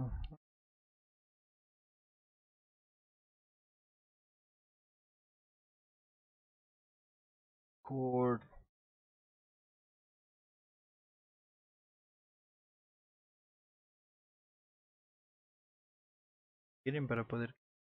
Cord. Quieren para poder.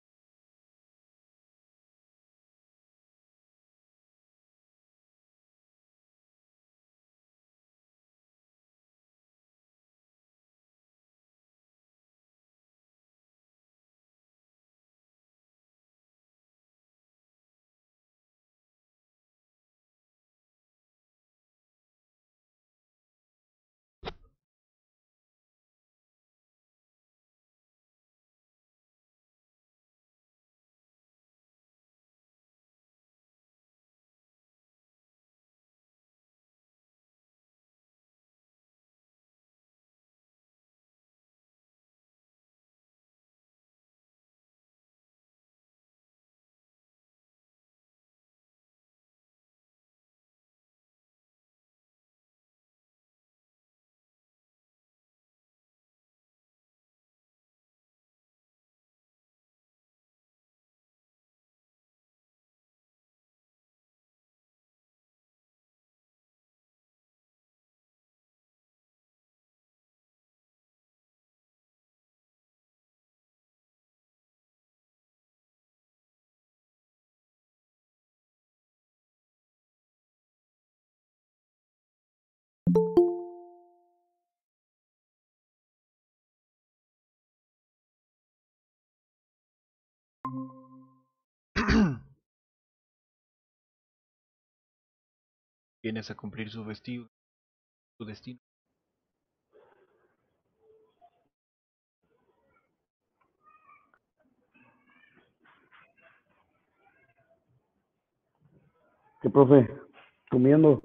Vienes a cumplir su vestido, su destino. ¿Qué, profe? Comiendo.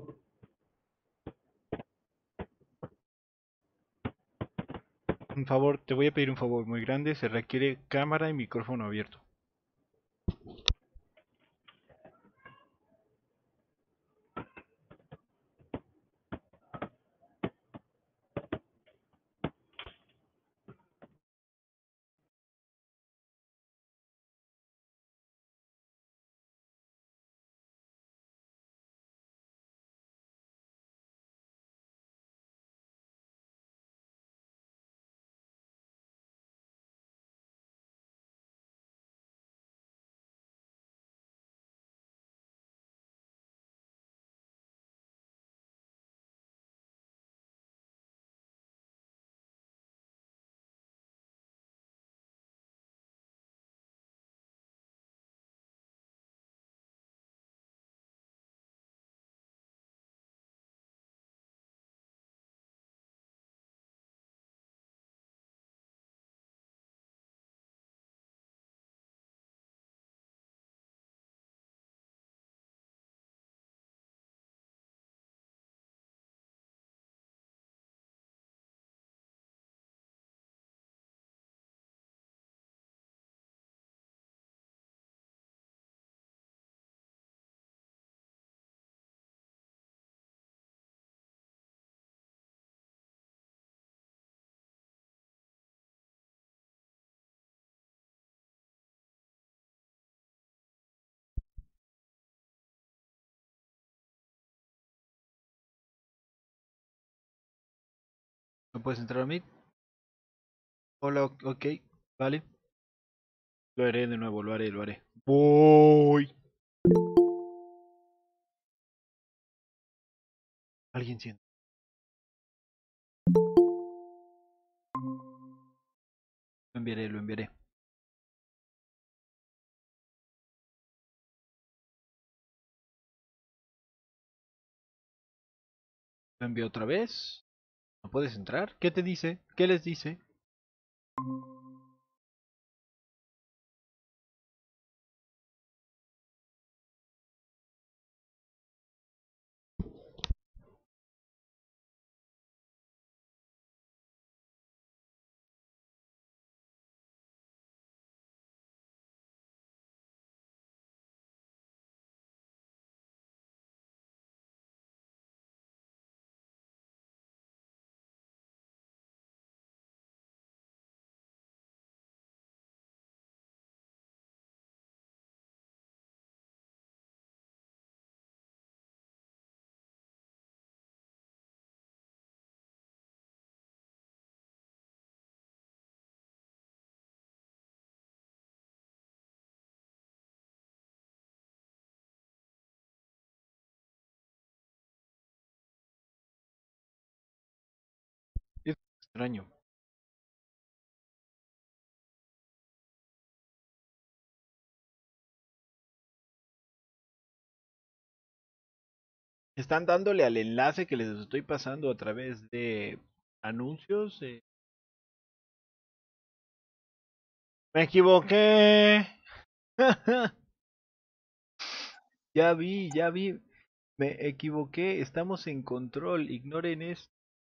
Un favor, te voy a pedir un favor muy grande. Se requiere cámara y micrófono abierto. ¿No puedes entrar a mí? Hola, ok, vale. Lo haré de nuevo, lo haré, lo haré. Voy. Alguien siente. Lo enviaré, lo enviaré. Lo envío otra vez. ¿No puedes entrar? ¿Qué te dice? ¿Qué les dice? Extraño. Están dándole al enlace que les estoy pasando a través de anuncios. Me equivoqué. Ya vi. Me equivoqué. Estamos en control. Ignoren esto.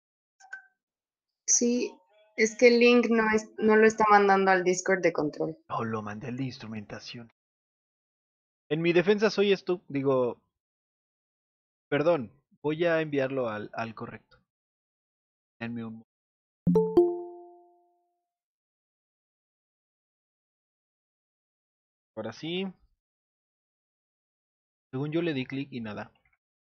Sí, es que el link no lo está mandando al Discord de control. Oh, lo mandé al de instrumentación. En mi defensa soy esto. Digo, perdón. Voy a enviarlo al correcto. Denme un. Ahora sí. Según yo le di clic y nada.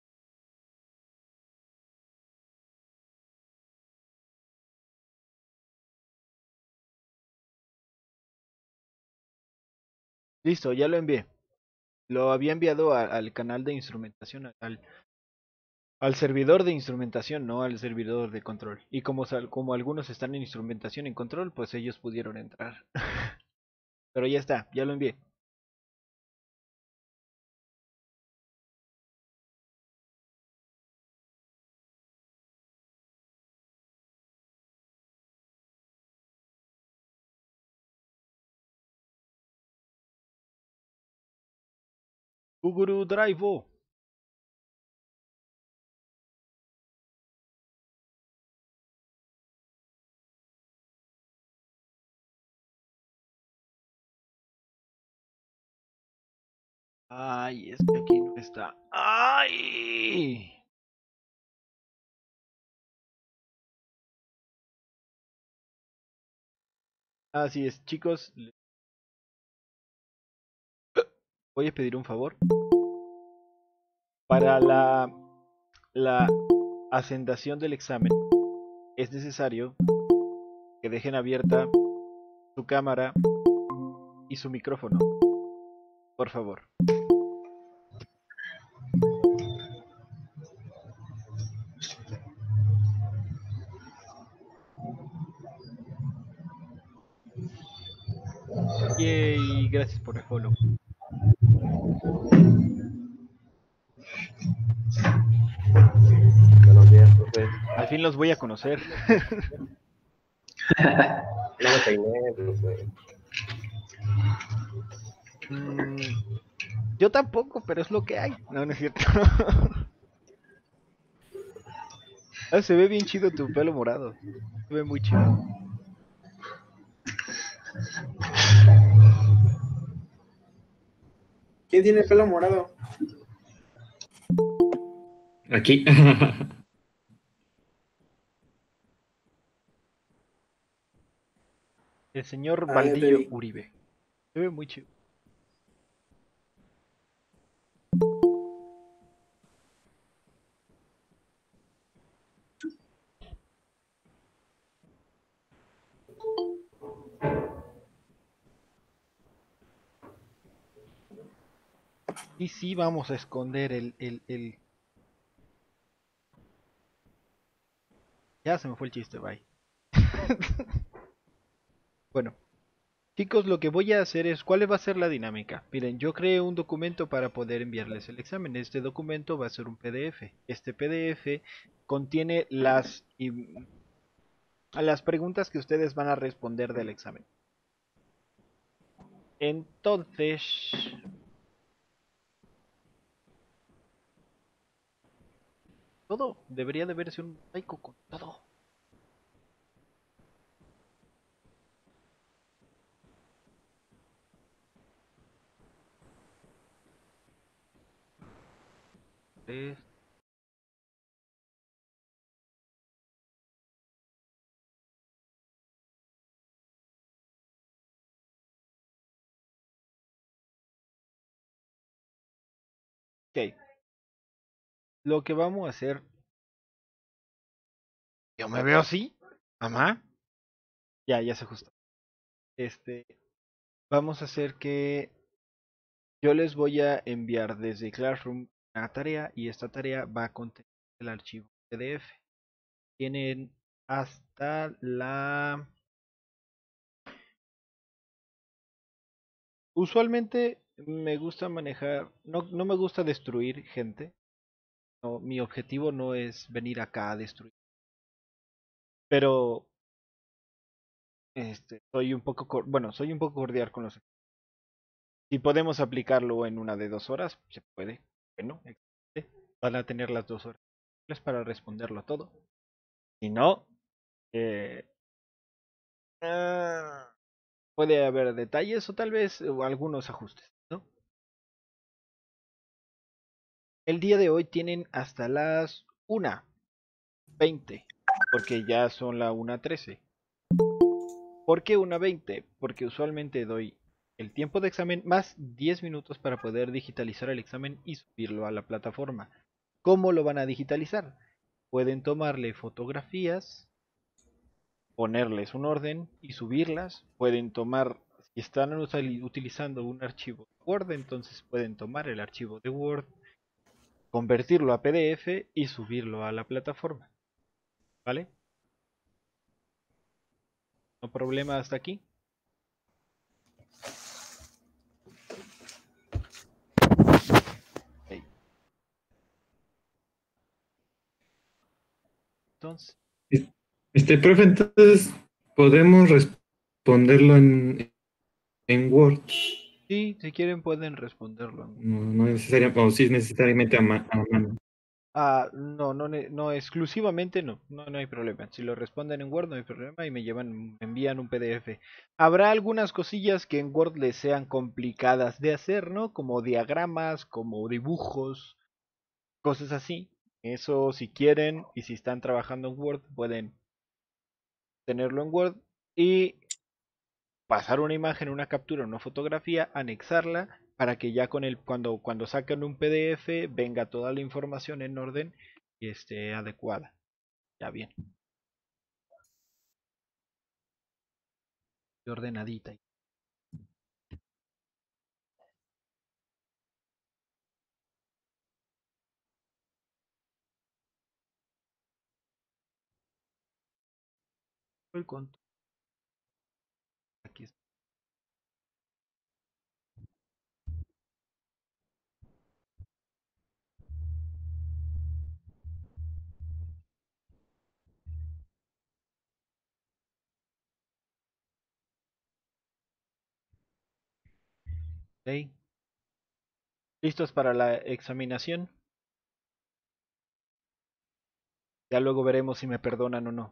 Listo, ya lo envié. Lo había enviado al canal de instrumentación, al servidor de instrumentación, no al servidor de control. Y como algunos están en instrumentación en control, pues ellos pudieron entrar. Pero ya está, ya lo envié. Guguru Drive. Ay, es que aquí no está. ¡Ay! Así es, chicos. Voy a pedir un favor. Para la acendación del examen, es necesario que dejen abierta su cámara y su micrófono. Por favor. Yay, gracias por el follow. Buenos días, profe. Al fin los voy a conocer. No me peiné, profe. Yo tampoco, pero es lo que hay. No, no es cierto. Se ve bien chido tu pelo morado. Se ve muy chido. ¿Quién tiene el pelo morado? Aquí. El señor Ah, ya te Valdillo vi. Uribe. Se ve muy chido. Y sí, vamos a esconder el... Ya se me fue el chiste, bye. Bueno, chicos, lo que voy a hacer es, ¿cuál va a ser la dinámica? Miren, yo creé un documento para poder enviarles el examen. Este documento va a ser un PDF. Este PDF contiene las preguntas que ustedes van a responder del examen. Entonces, todo debería de verse un mosaico con todo. Es- Ok, lo que vamos a hacer. Yo me veo así, mamá. Ya se ajustó. Este, vamos a hacer que yo les voy a enviar desde Classroom una tarea y esta tarea va a contener el archivo PDF. Tienen hasta la... Usualmente me gusta manejar, no me gusta destruir gente. No, mi objetivo no es venir acá a destruir. Pero soy un poco, bueno, soy un poco cordial con los. Si podemos aplicarlo en una de 2 horas, se puede. Bueno, excelente. Van a tener las 2 horas para responderlo todo. Si no, eh, ah, puede haber detalles o tal vez algunos ajustes, ¿no? El día de hoy tienen hasta las 1:20, porque ya son la 1:13. ¿Por qué 1:20? Porque usualmente doy el tiempo de examen más 10 minutos para poder digitalizar el examen y subirlo a la plataforma. ¿Cómo lo van a digitalizar? Pueden tomarle fotografías, ponerles un orden y subirlas. Pueden tomar, si están utilizando un archivo Word, entonces pueden tomar el archivo de Word, convertirlo a PDF y subirlo a la plataforma. ¿Vale? No problema hasta aquí. Ok. Entonces, Profe, entonces podemos responderlo en Word. sí, si quieren pueden responderlo en Word. No necesariamente, o sí necesariamente a mano. No, no exclusivamente no hay problema. Si lo responden en Word no hay problema y me envían un PDF. Habrá algunas cosillas que en Word les sean complicadas de hacer, ¿no? Como diagramas, como dibujos, cosas así. Eso si quieren y si están trabajando en Word pueden tenerlo en Word y pasar una imagen, una captura, una fotografía, anexarla para que ya cuando saquen un PDF venga toda la información en orden y esté adecuada. Ya bien, y ordenadita. El control aquí está. Ok. ¿Listos para la examinación? Ya luego veremos si me perdonan o no.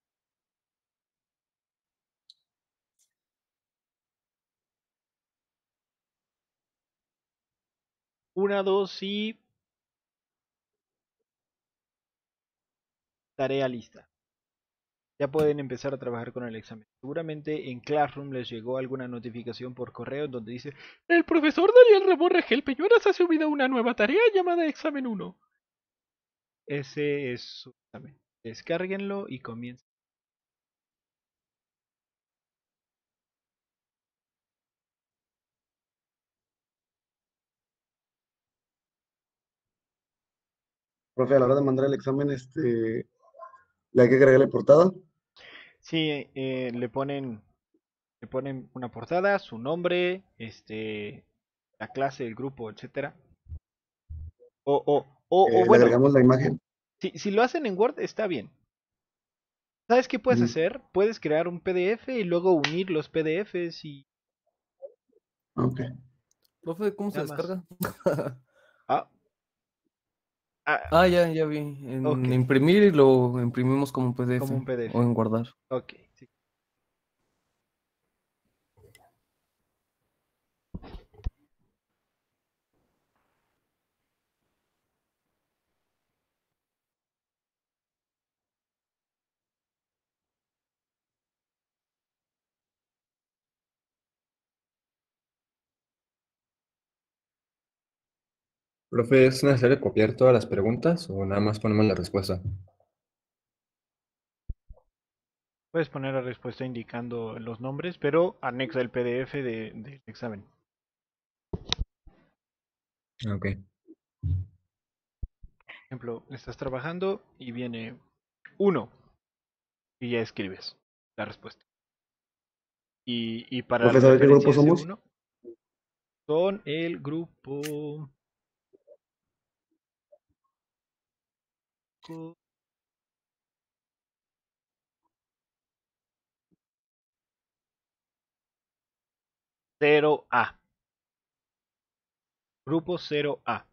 1, 2 y tarea lista. Ya pueden empezar a trabajar con el examen. Seguramente en Classroom les llegó alguna notificación por correo donde dice: el profesor Daniel Ramón Regel Peñuelas ha subido una nueva tarea llamada Examen 1. Ese es su examen. Descárguenlo y comiencen. Profe, a la hora de mandar el examen, le hay que agregarle portada. Sí, le ponen una portada, su nombre, la clase, el grupo, etcétera. O Le bueno, agregamos la imagen. si lo hacen en Word está bien. ¿Sabes qué puedes Ujú. hacer? Puedes crear un PDF y luego unir los PDFs y Ok. Profe, ¿cómo se nada más. descarga? Ah, ah, Ah, ya vi. ok, En imprimir y lo imprimimos como un como PDF un PDF. o en guardar. Ok, sí. Profe, ¿es necesario copiar todas las preguntas o nada más ponemos la respuesta? Puedes poner la respuesta indicando los nombres, pero anexa el PDF del examen. Ok. Por ejemplo, estás trabajando y viene 1. y ya escribes la respuesta. Y para Profe, la ¿sabe qué referencia grupo somos? S1 son el grupo 0A. Grupo 0A.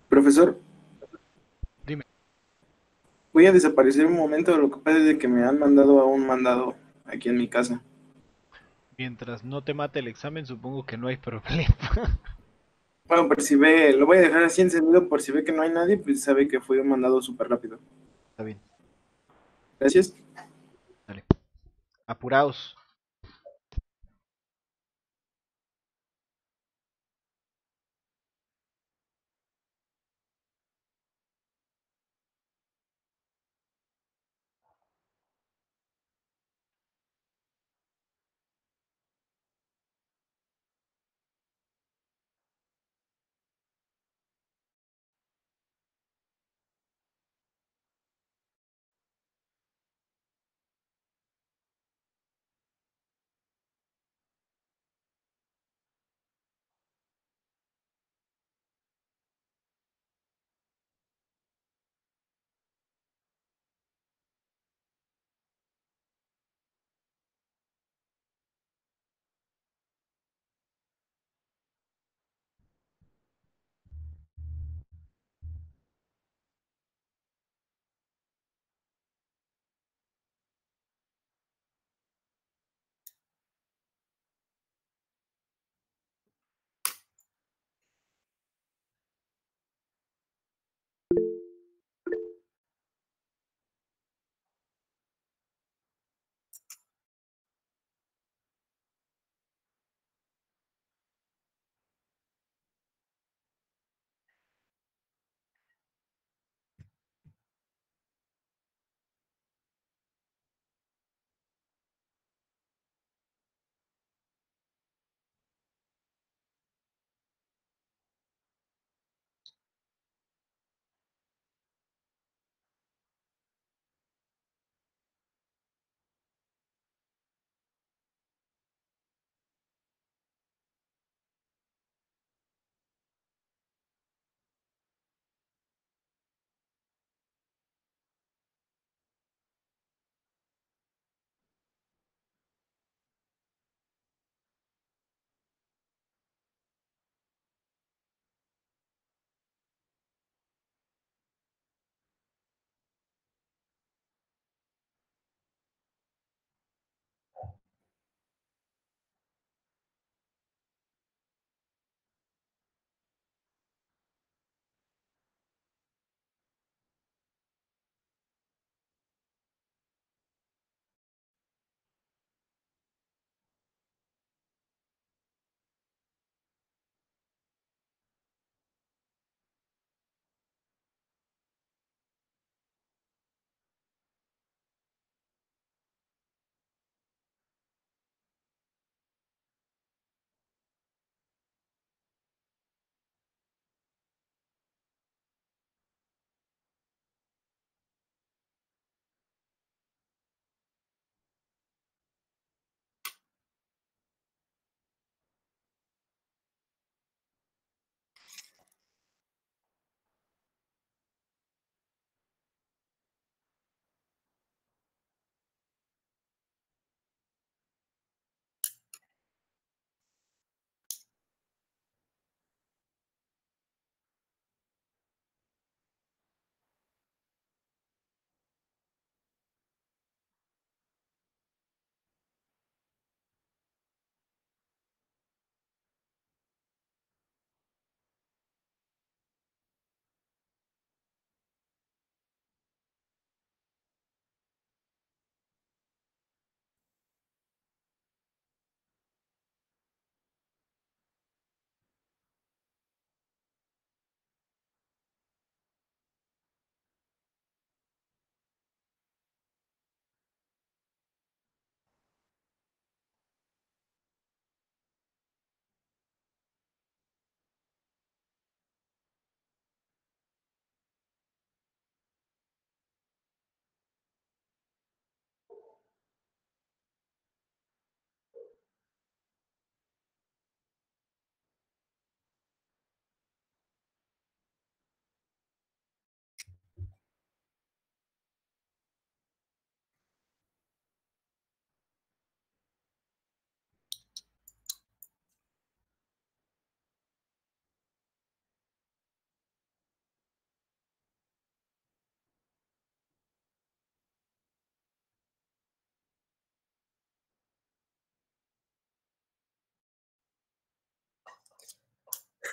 Profesor, Dime. voy a desaparecer un momento. Lo que pasa es de que me han mandado a un mandado aquí en mi casa. Mientras no te mate el examen, supongo que no hay problema. Bueno, por si ve, lo voy a dejar así encendido por si ve que no hay nadie, pues sabe que fue un mandado súper rápido. Está bien, Gracias. dale. Apuraos.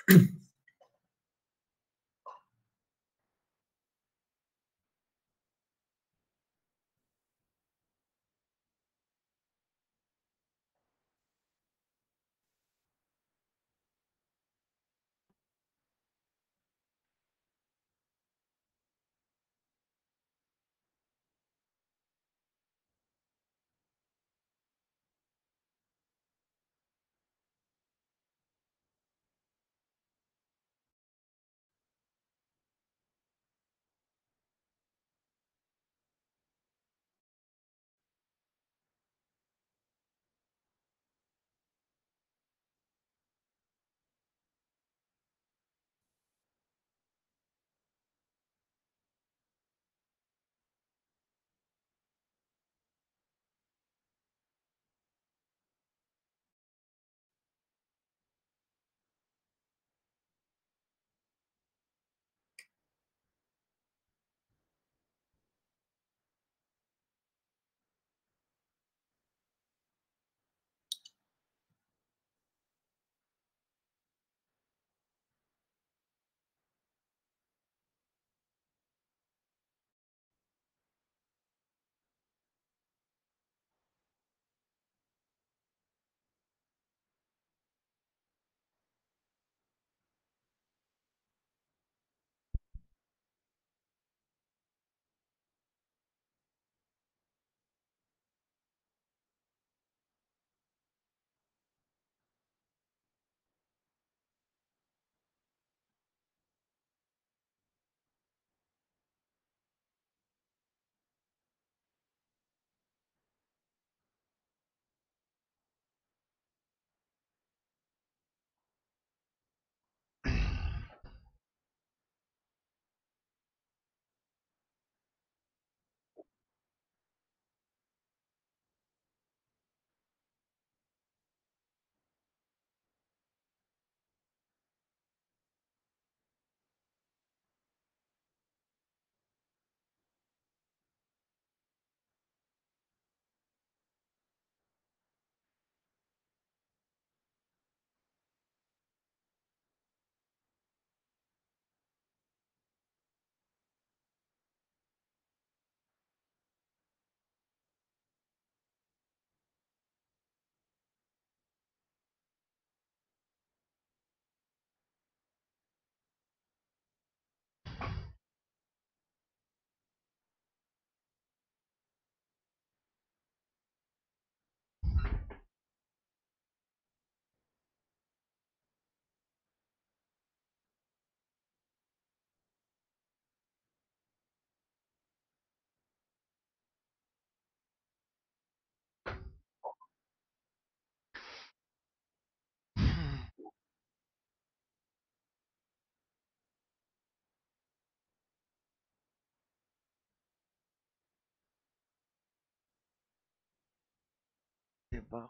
Debajo.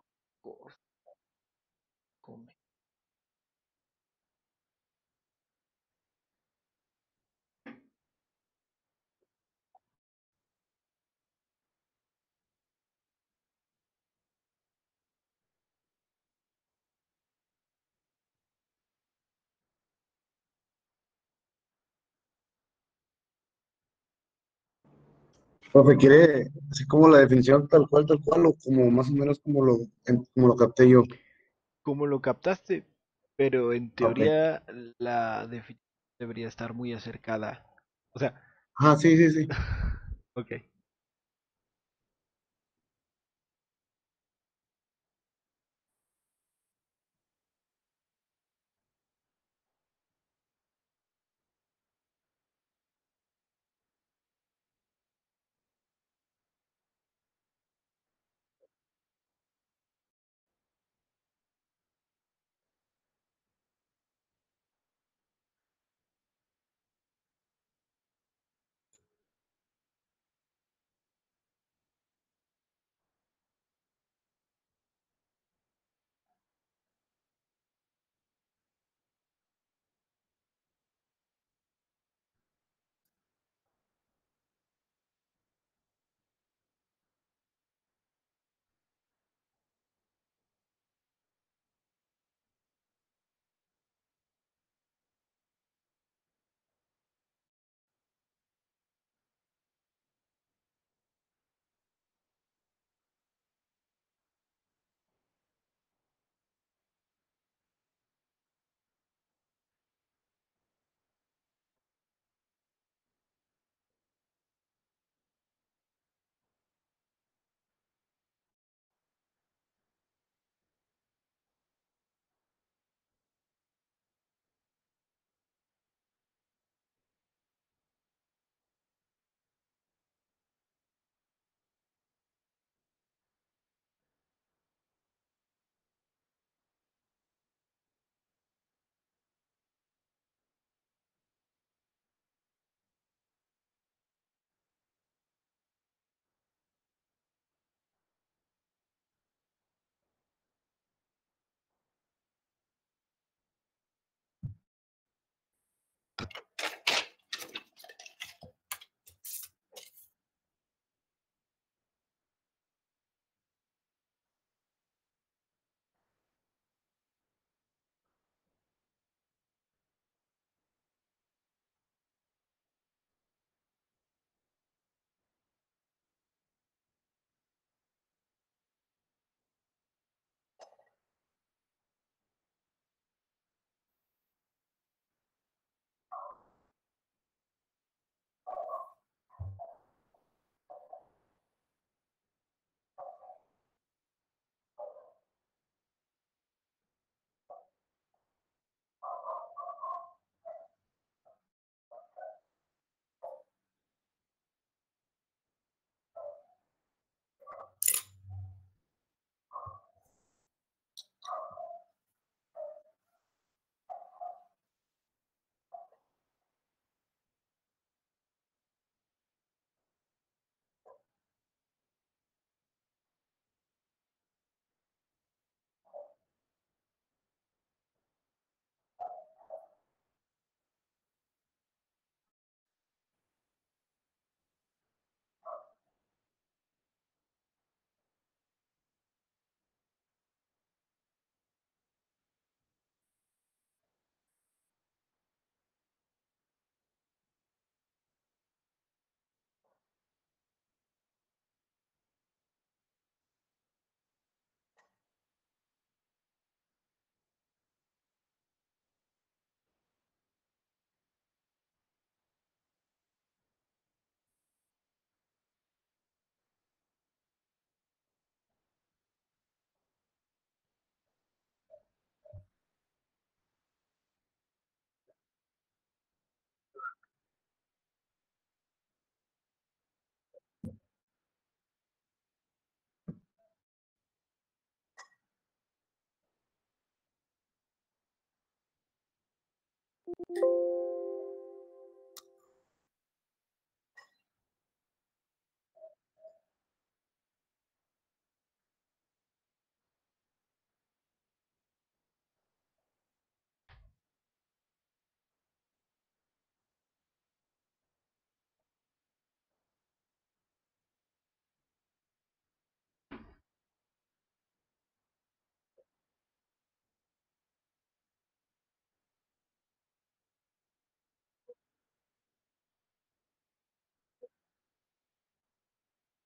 Come. Profe, ¿quiere así como la definición tal cual, o como más o menos como lo capté yo? Como lo captaste, pero en Ok. teoría la definición debería estar muy acercada. O sea, Ah, sí, sí, sí. ok.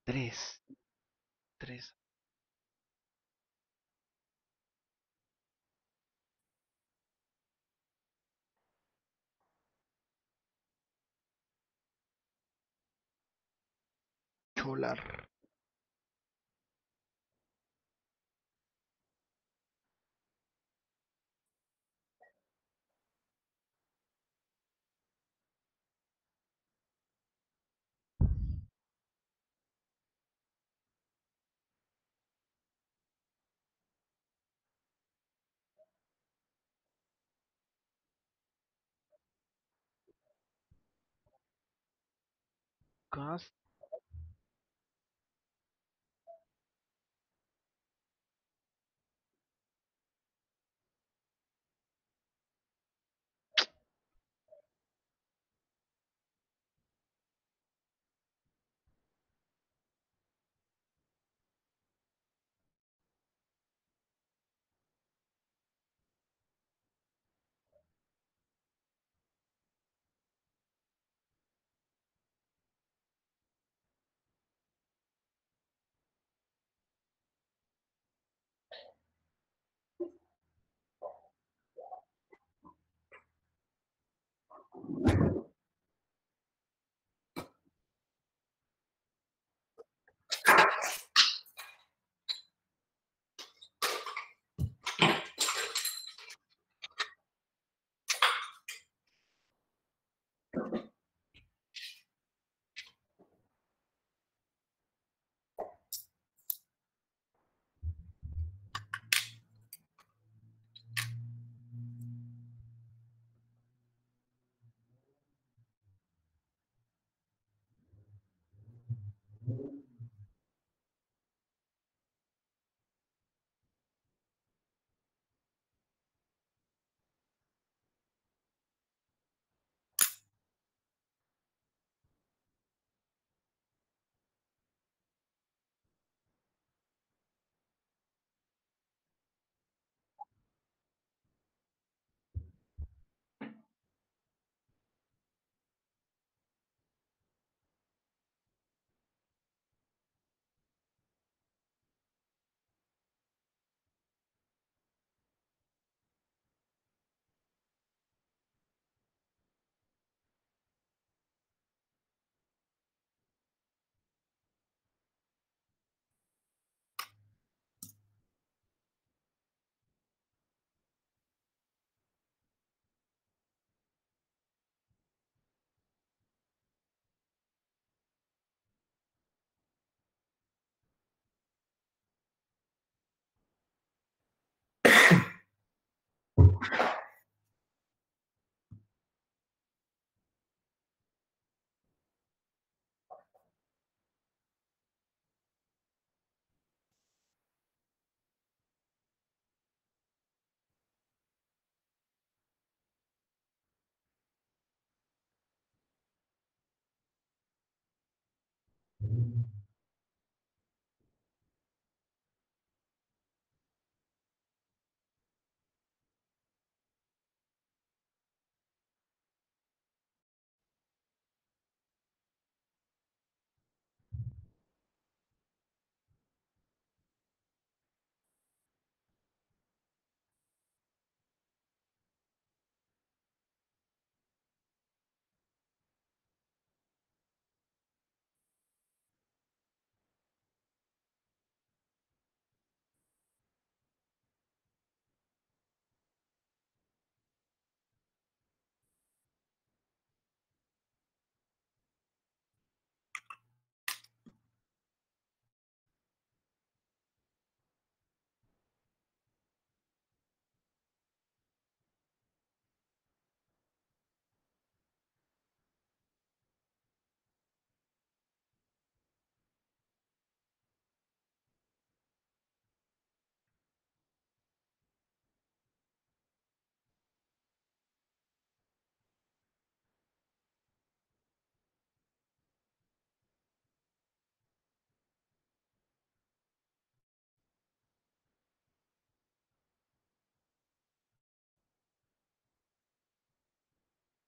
Tres. Tres. Cholar. Gas.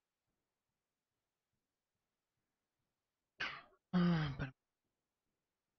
Ah,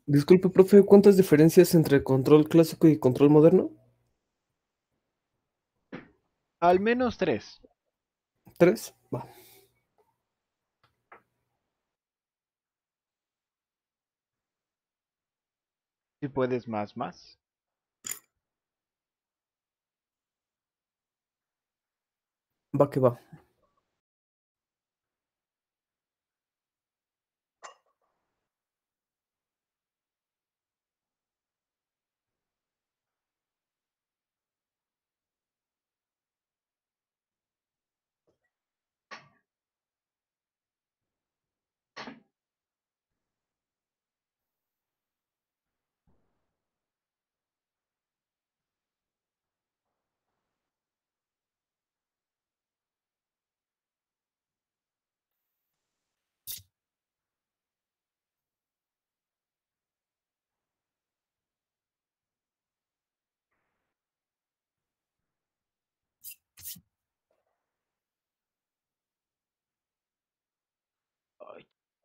Disculpe, profe, ¿cuántas diferencias entre control clásico y control moderno? Al menos 3. ¿Tres? Va. Si puedes más. Va que va. Ay,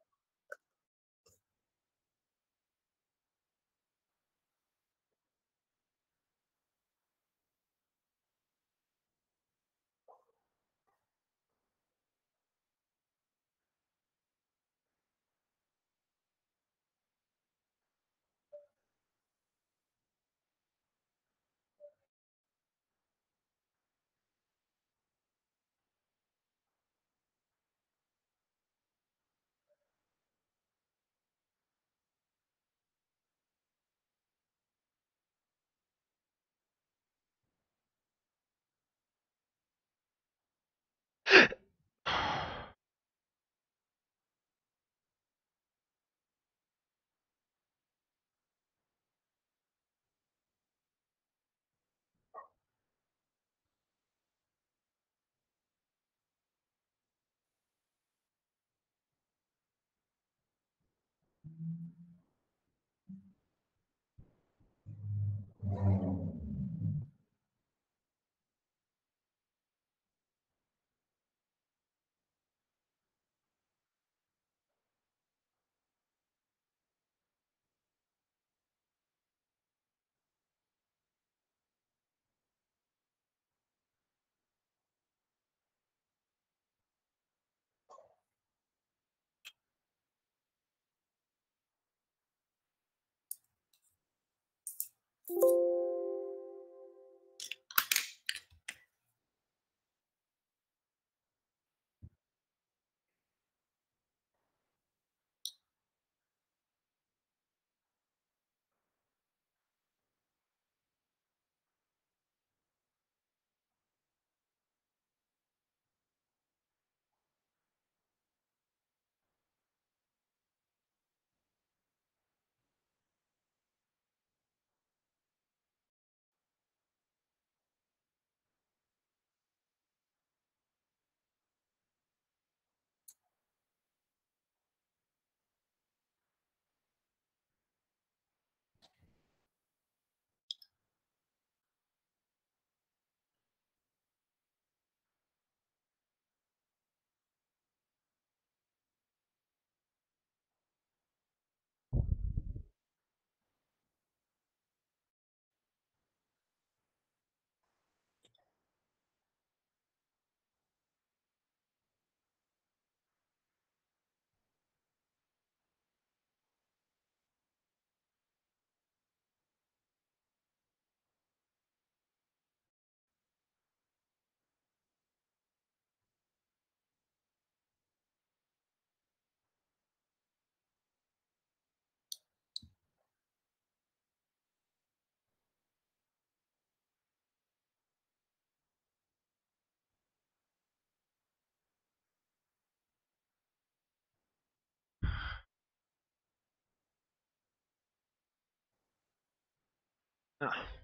ah.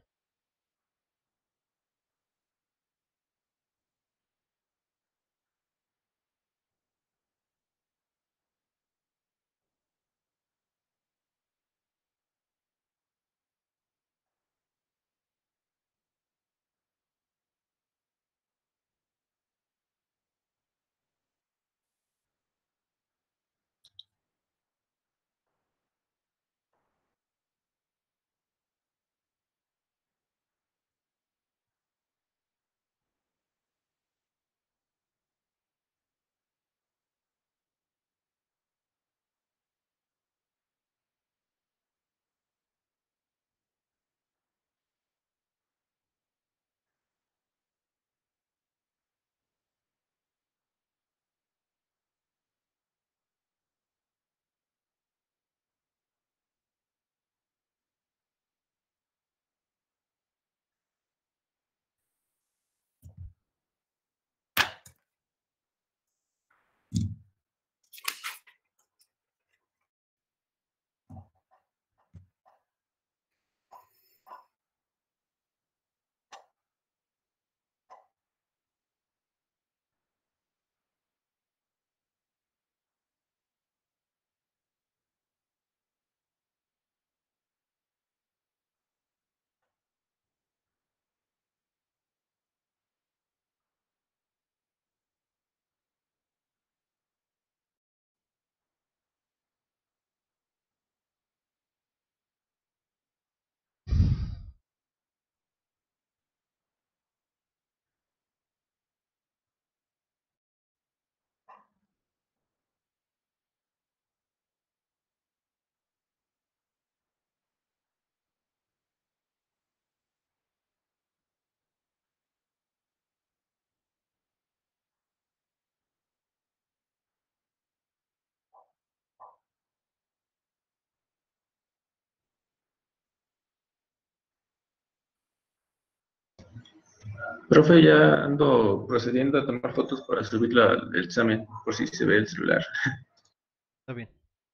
Profe, ya ando procediendo a tomar fotos para subirla al examen, por si se ve el celular. Está bien.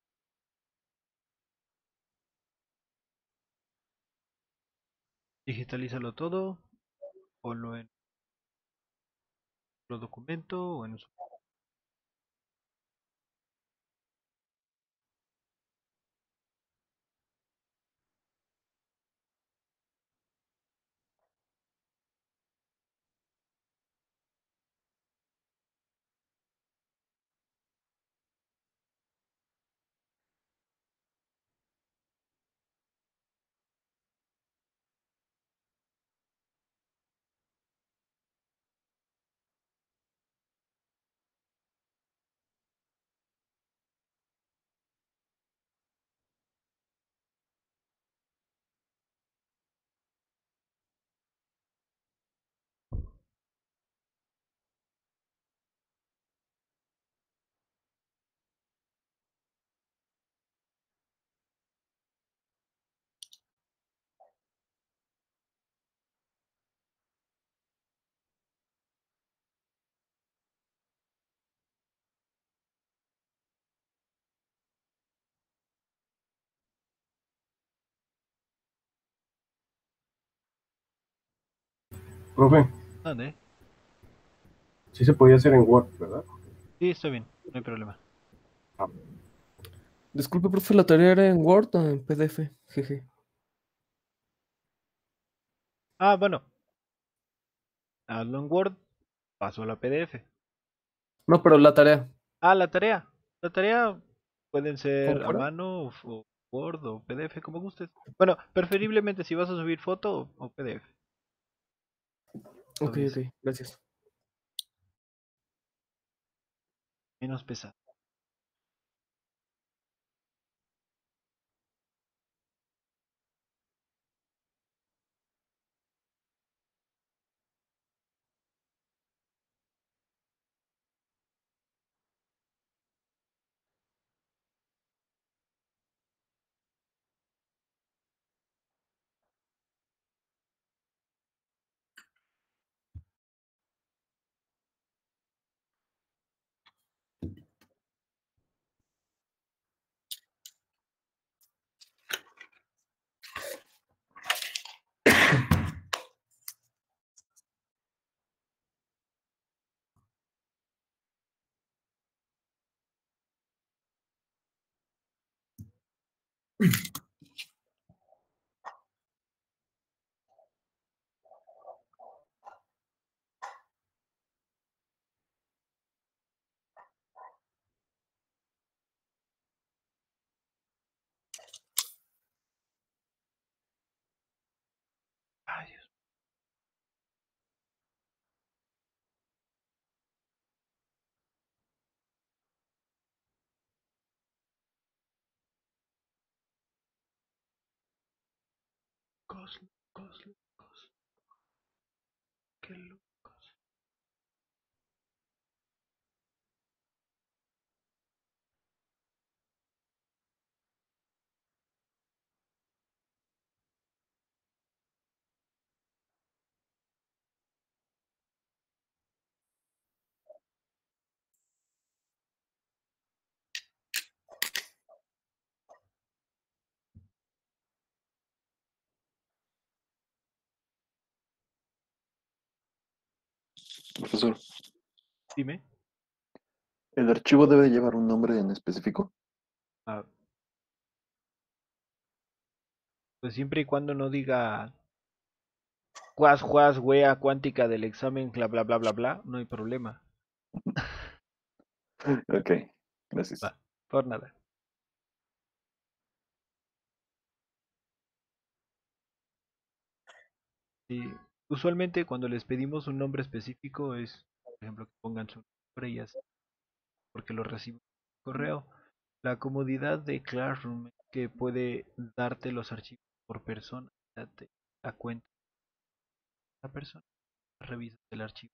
Digitalízalo todo, ponlo en los documentos o en su... Profe, ¿Dónde? sí se podía hacer en Word, ¿verdad? Sí, está bien, no hay problema. Disculpe, profe, ¿la tarea era en Word o en PDF? Jeje. Ah, bueno, hazlo en Word, paso a la PDF. No, pero la tarea, Ah, la tarea. La tarea pueden ¿cómo ser a fuera? mano o Word o PDF, como gustes. Bueno, preferiblemente si vas a subir foto o PDF. Ok, Entonces, ok, gracias. menos pesado. Ay, Dios. Coslo, coslo, coslo. Qué locos. Profesor, Dime. ¿el archivo debe llevar un nombre en específico? Ah, pues siempre y cuando no diga juaz, juaz, wea cuántica del examen, bla, bla, bla, bla, bla, no hay problema. Ok, gracias. Va, por nada. Y usualmente cuando les pedimos un nombre específico es, por ejemplo, que pongan su nombre y así, porque lo reciben por correo. La comodidad de Classroom es que puede darte los archivos por persona, date la cuenta de la persona, revisas el archivo.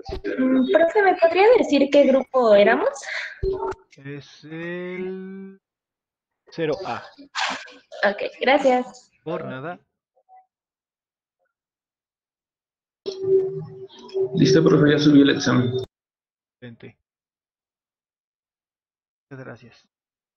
Profe, ¿me podría decir qué grupo éramos? Es el 0A. Ok, gracias. Por nada. Listo, profe, ya subí el examen. Vente. Muchas gracias.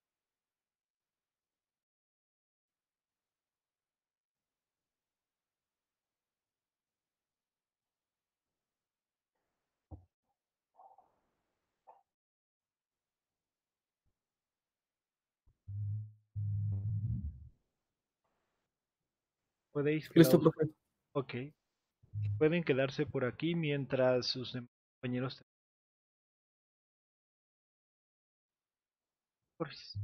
Podéis Listo, quedaros. profe. Ok. Pueden quedarse por aquí mientras sus compañeros. Porfis.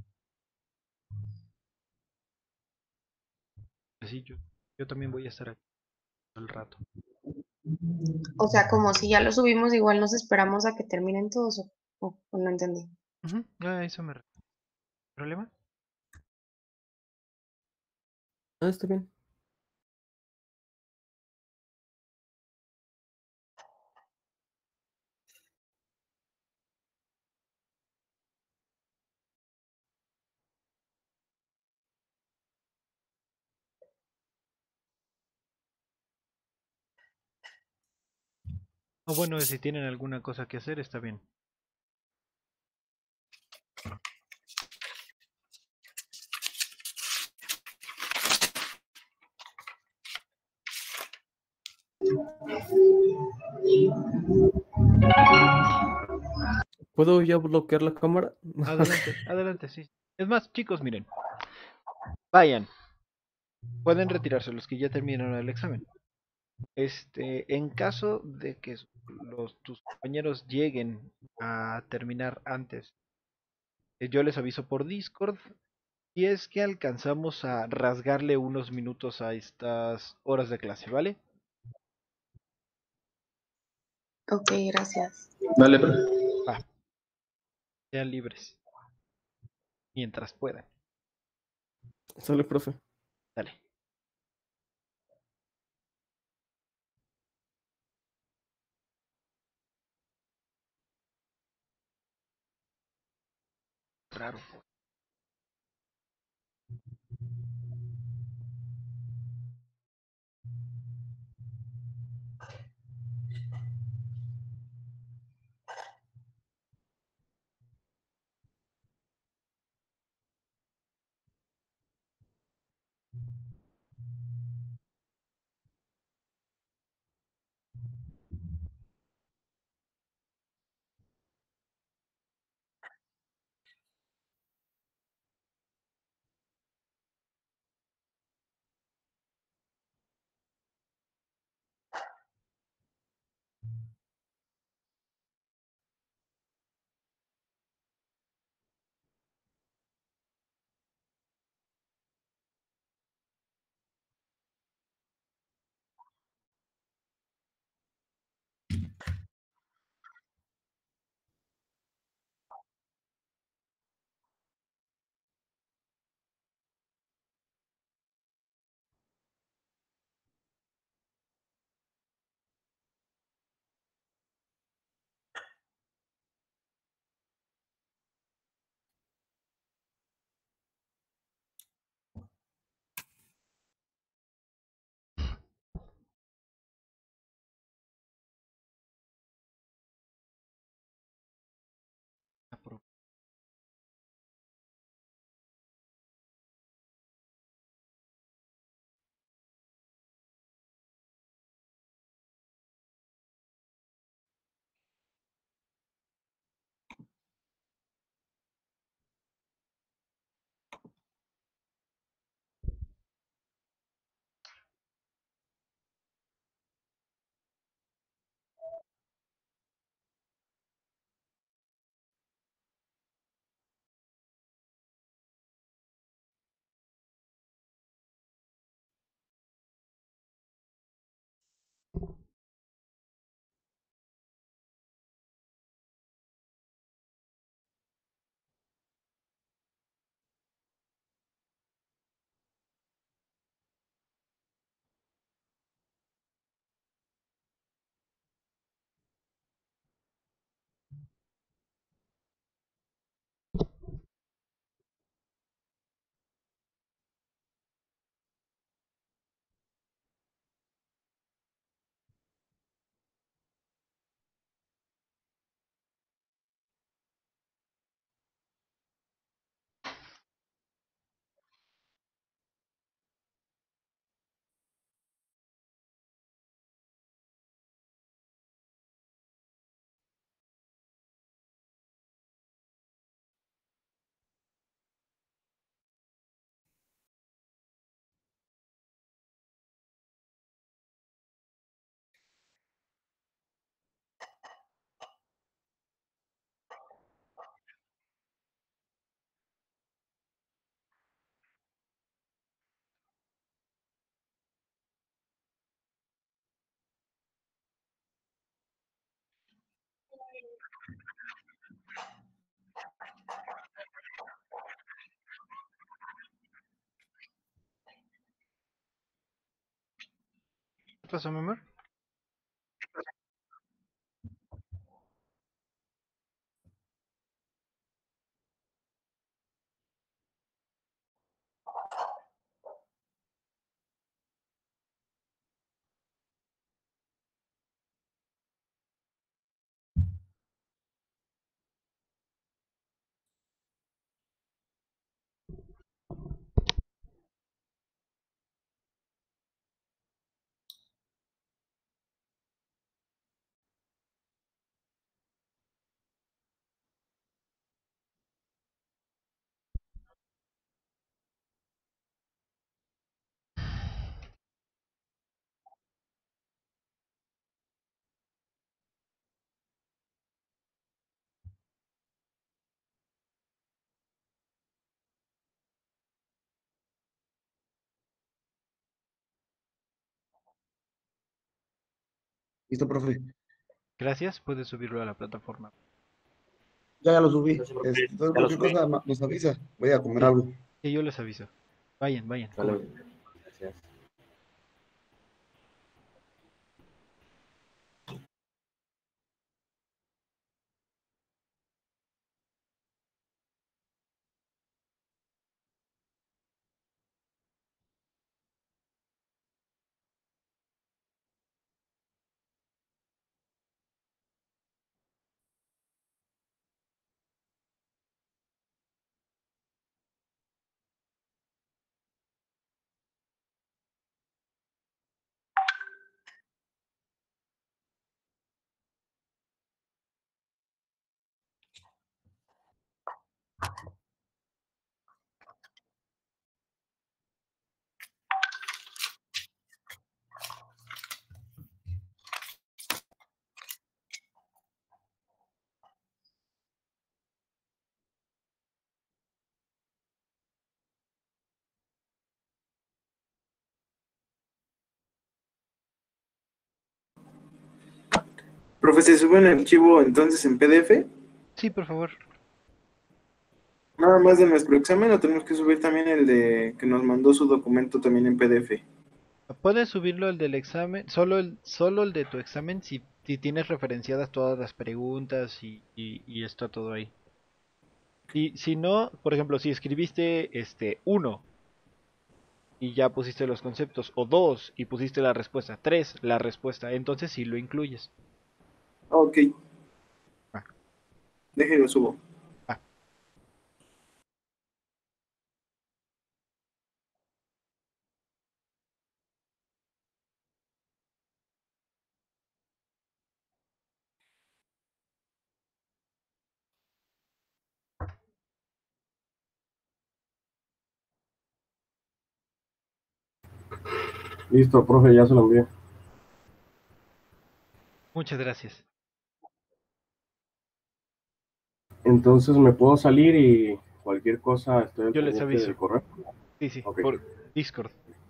Así yo también voy a estar aquí al rato. O sea, como si ya lo subimos, igual nos esperamos a que terminen todos, o no entendí. Ujú, eso me refiero. ¿Problema? Ah, está bien. O bueno, si tienen alguna cosa que hacer, está bien. ¿Puedo ya bloquear la cámara? Adelante, adelante, sí. Es más, chicos, miren. Vayan. Pueden retirarse los que ya terminaron el examen. En caso de que tus compañeros lleguen a terminar antes, yo les aviso por Discord. Y es que alcanzamos a rasgarle unos minutos a estas horas de clase, ¿vale? Ok, gracias. Vale, profe. Va, sean libres. Mientras puedan. Sale, profe. Dale. Raro. pasó, mi amor? Listo, profe. Gracias, puedes subirlo a la plataforma. Ya lo subí. Entonces, profe, Entonces, ya lo cualquier subí. cosa nos avisa. Voy a comer Sí, algo. sí, yo les aviso. Vayan, vayan. Vale, coman. gracias. Profe, ¿se sube un archivo entonces en PDF? Sí, por favor. Nada más de nuestro examen o tenemos que subir también el de que nos mandó su documento también en PDF. Puedes subirlo el del examen, solo el de tu examen si tienes referenciadas todas las preguntas y está todo ahí. Si no, por ejemplo, si escribiste uno y ya pusiste los conceptos, o 2 y pusiste la respuesta, 3 la respuesta, entonces sí lo incluyes. Ok, Ah, déjelo subo. ah. Listo, profe, ya se lo envié. Muchas gracias. Entonces me puedo salir y cualquier cosa estoy al Yo les pendiente del aviso. correo. Sí, sí, Ok. por Discord.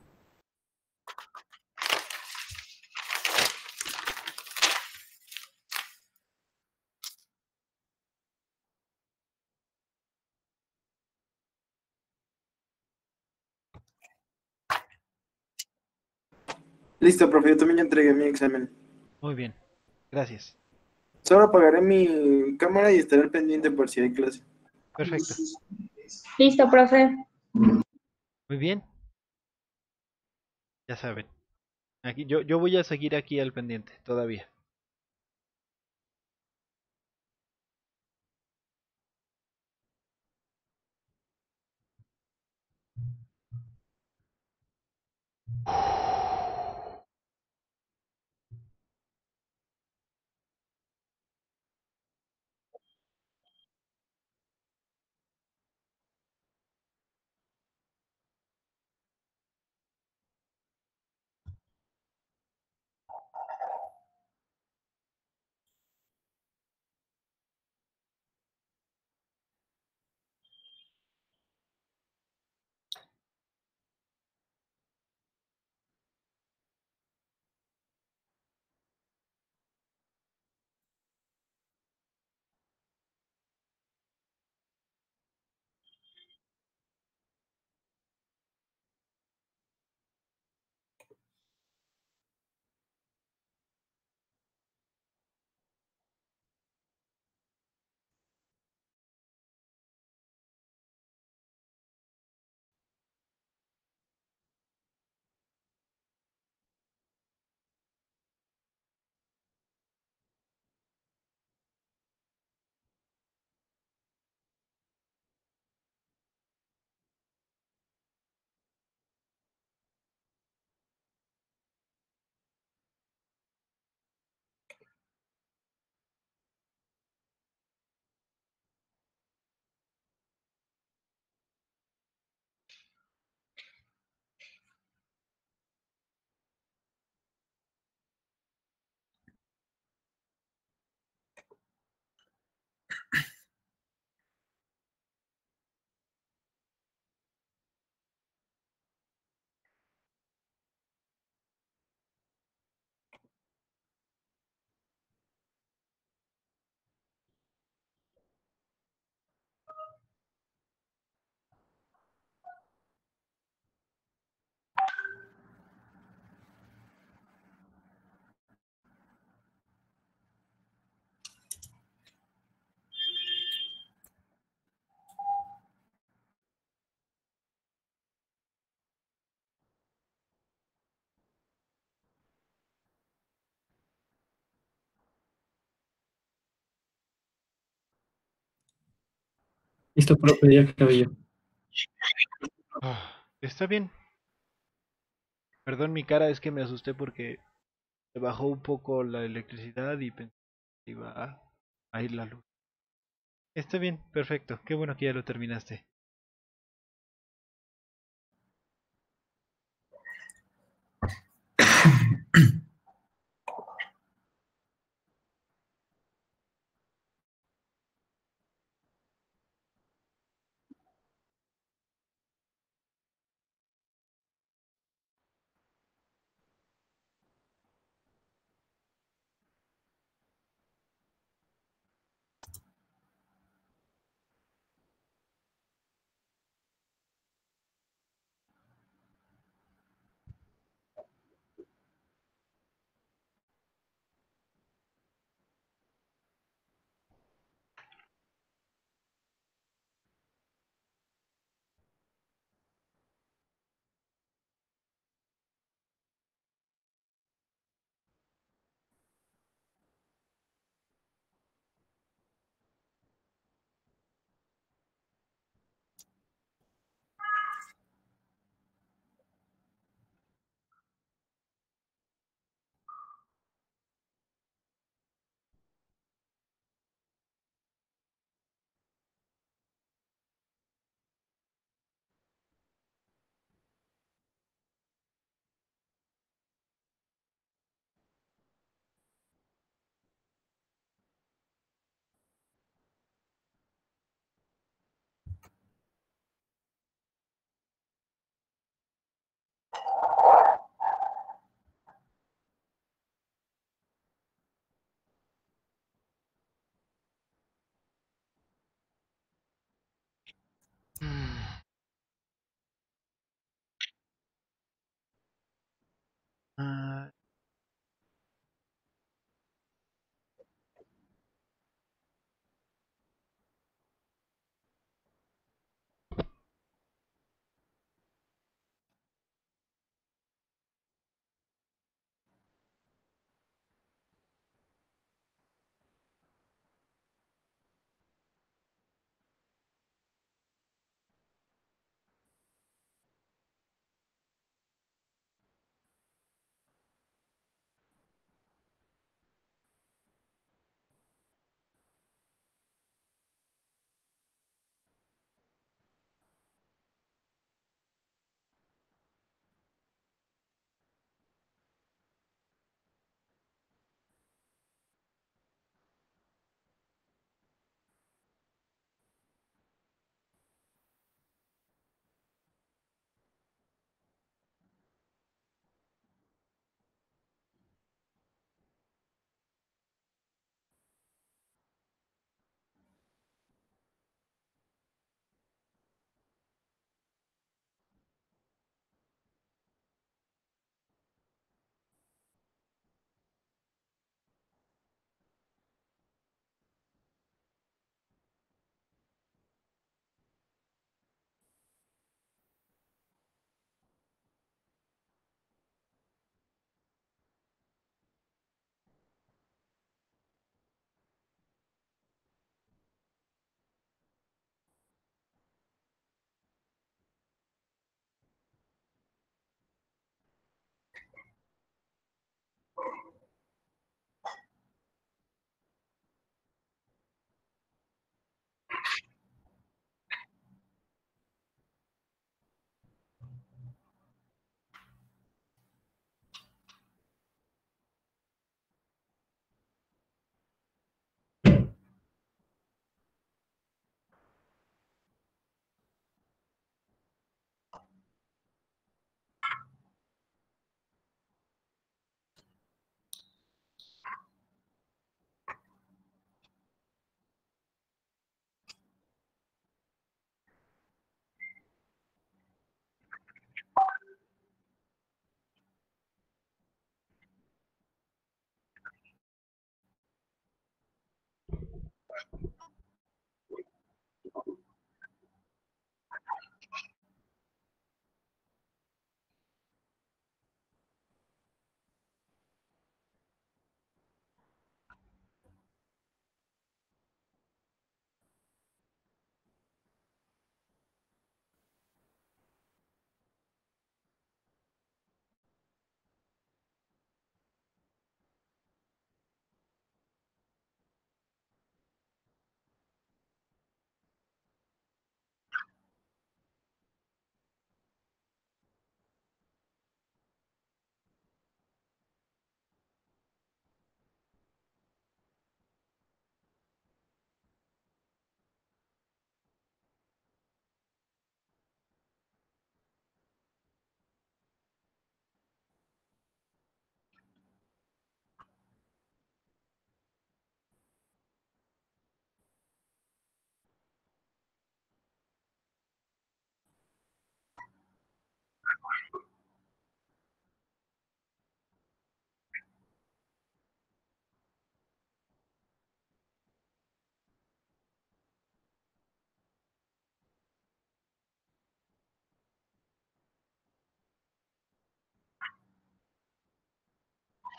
Listo, profe, yo también ya entregué mi examen. Muy bien. Gracias. Solo apagaré mi cámara y estaré al pendiente por si hay clase. Perfecto. Listo, profe. Muy bien. Ya saben. Aquí yo voy a seguir aquí al pendiente todavía. Listo, profe, ya acabé yo. Está bien. Perdón mi cara, es que me asusté porque se bajó un poco la electricidad y pensé que iba a ir la luz. Está bien, perfecto. Qué bueno que ya lo terminaste.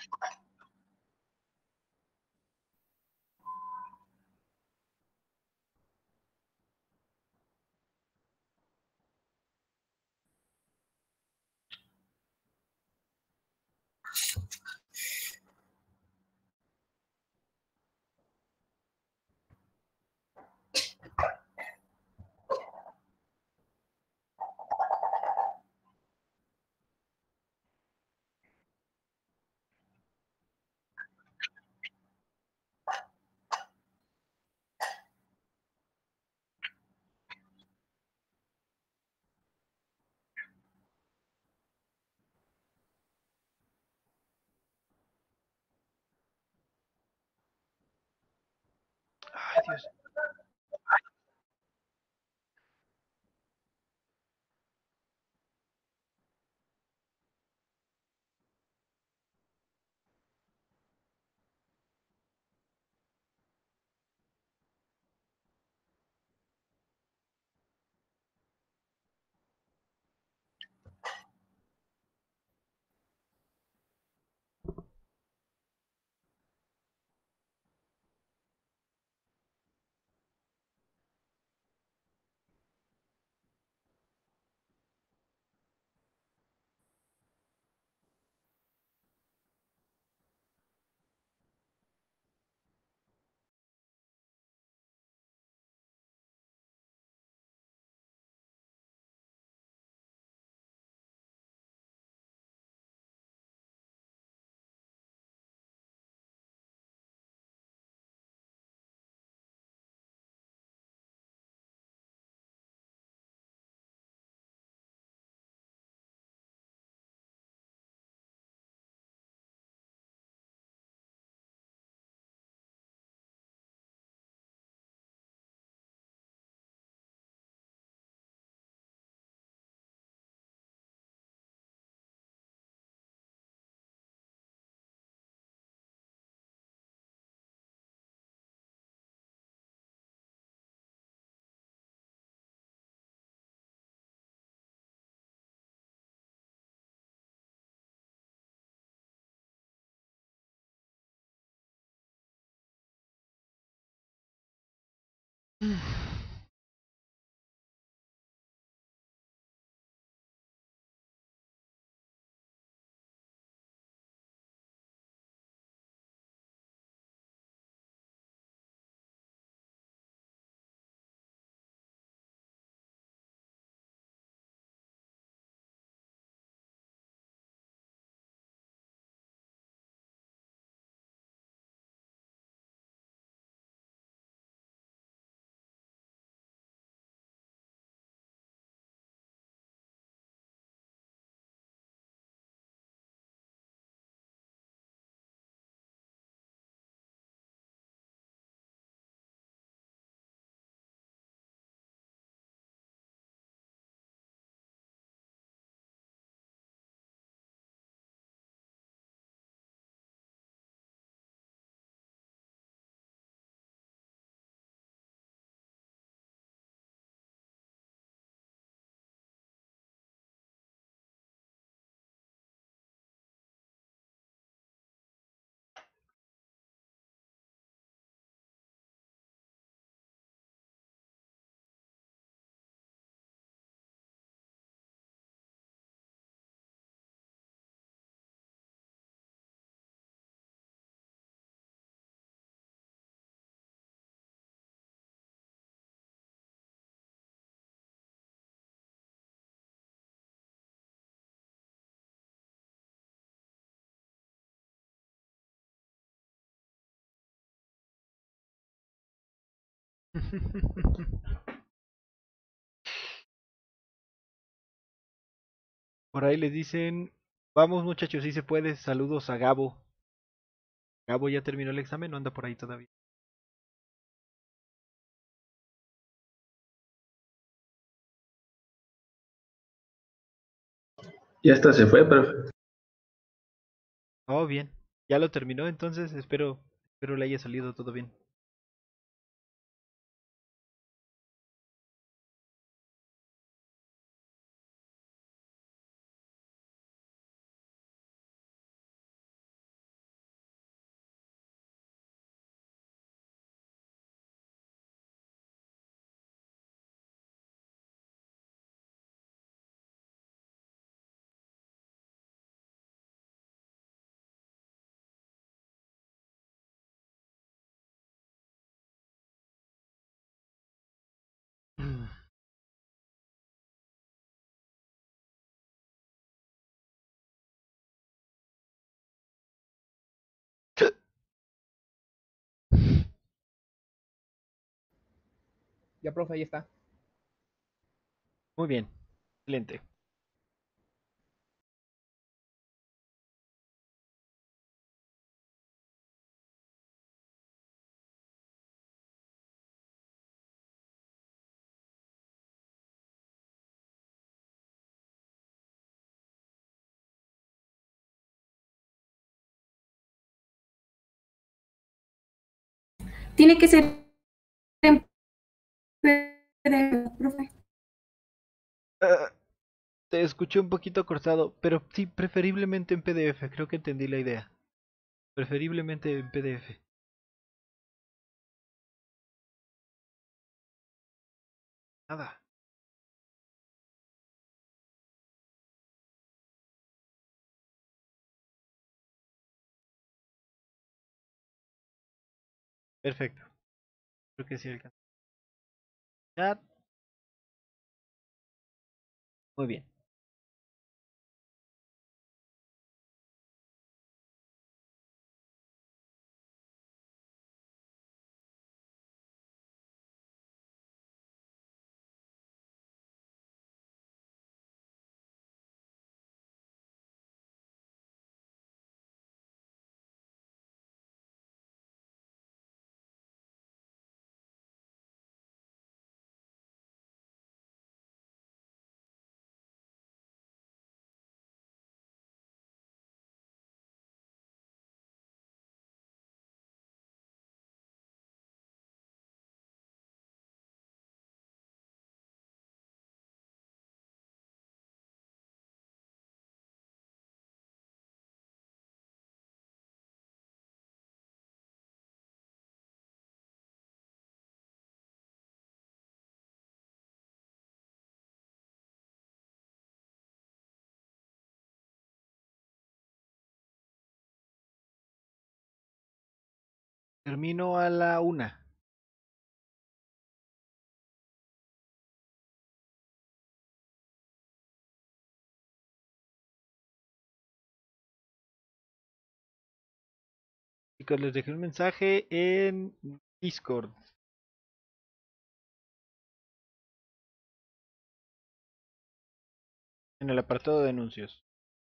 Ay, Dios. Por ahí les dicen, vamos muchachos, si se puede, saludos a Gabo. Gabo ya terminó el examen, no anda por ahí todavía. Ya hasta se fue, profe. Oh, bien. Ya lo terminó, entonces espero le haya salido todo bien. Ya, profe, ahí está. Muy bien, excelente. Tiene que ser en PDF, profe. Te escuché un poquito cortado, pero sí, preferiblemente en PDF. Creo que entendí la idea. Preferiblemente en PDF. Nada. Perfecto. Creo que sí alcanza. Chat. Muy bien. Termino a la 1. Chicos, les dejé un mensaje en Discord. En el apartado de anuncios.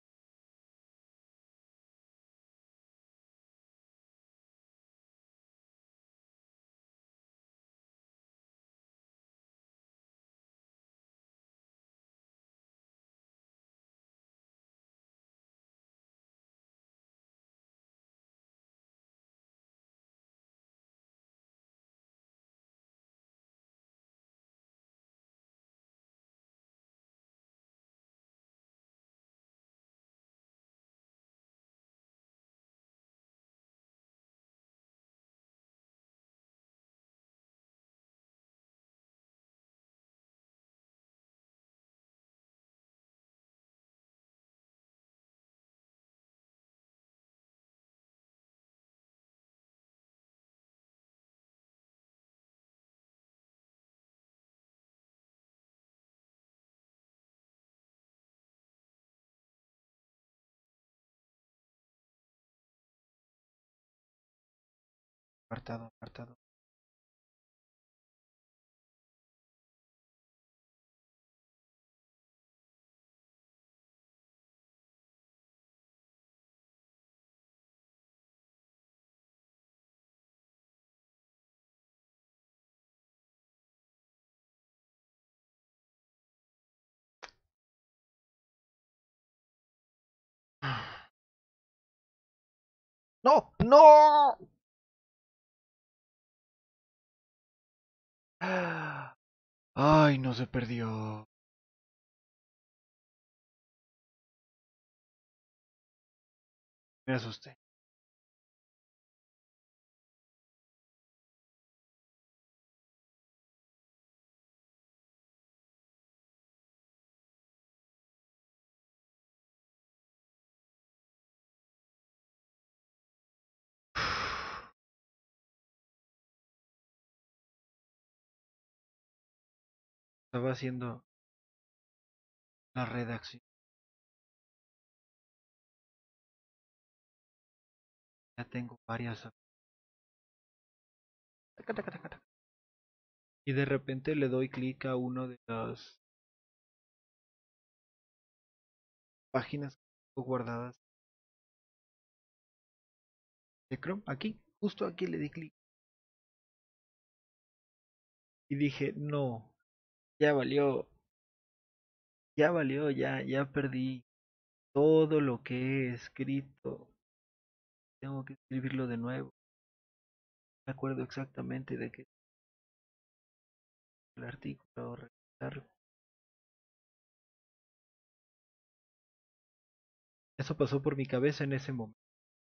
Apartado. ¡No! ¡No! Ay, no se perdió. Me asusté. Estaba haciendo la redacción. Ya tengo varias. Taca, taca, taca, taca. y de repente le doy clic a una de las páginas que tengo guardadas de Chrome. Aquí, justo aquí le di clic. Y dije, no, ya valió, ya valió, ya perdí todo lo que he escrito. Tengo que escribirlo de nuevo. Me acuerdo exactamente de qué el artículo, revisar. Eso pasó por mi cabeza en ese momento.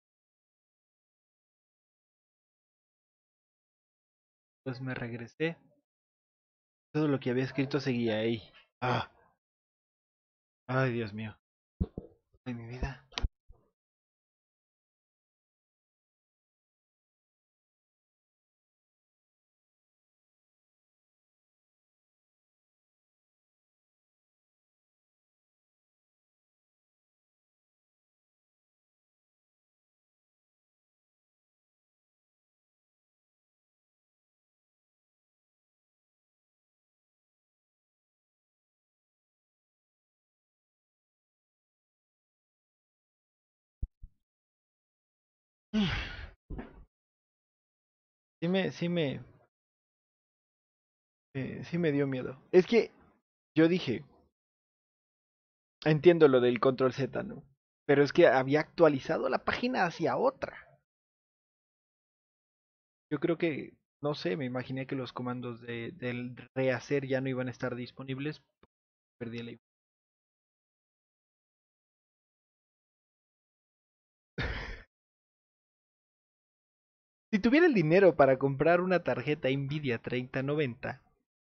Pues me regresé. Todo lo que había escrito seguía ahí. Ah, ay, Dios mío. Ay, mi vida. Sí sí me dio miedo. Es que yo dije, entiendo lo del control Z, ¿no? Pero es que había actualizado la página hacia otra. Yo creo que, no sé, me imaginé que los comandos del rehacer ya no iban a estar disponibles. Perdí la Si tuviera el dinero para comprar una tarjeta Nvidia 3090,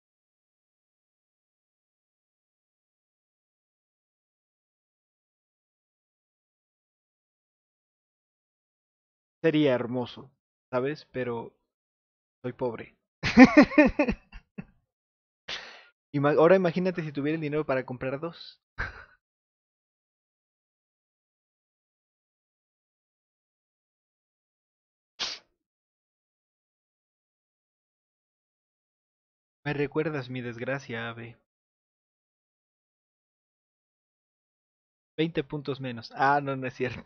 sería hermoso, ¿sabes? Pero soy pobre. Ahora imagínate si tuviera el dinero para comprar dos. Me recuerdas mi desgracia, Ave. 20 puntos menos. Ah, no, no es cierto.